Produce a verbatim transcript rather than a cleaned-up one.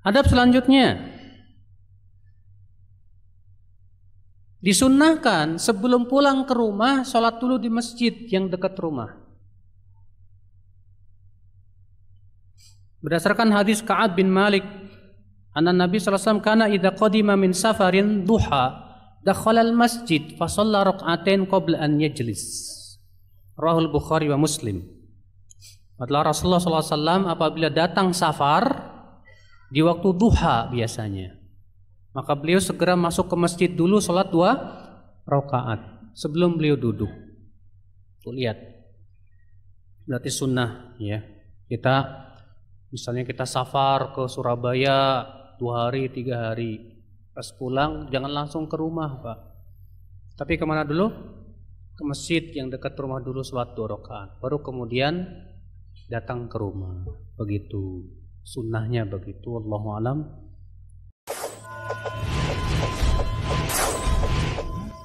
Adab selanjutnya, disunnahkan sebelum pulang ke rumah sholat dulu di masjid yang dekat rumah. Berdasarkan hadis Ka'ab bin Malik, anna Nabi sallallahu alaihi wasallam kana idza qadima min safarin duha dakhala al-masjid fa shalla rak'atain qabla an yajlis. Rahul Bukhari wa Muslim. Adalah Rasulullah sallallahu alaihi wasallam apabila datang safar di waktu duha biasanya, maka beliau segera masuk ke masjid dulu sholat dua rakaat sebelum beliau duduk. Tuh lihat, berarti sunnah ya. Kita misalnya kita safar ke Surabaya dua hari tiga hari, pas pulang jangan langsung ke rumah Pak, tapi kemana dulu? Ke masjid yang dekat rumah dulu sholat dua rakaat, baru kemudian datang ke rumah. Begitu sunnahnya, begitu. Wallahu alam.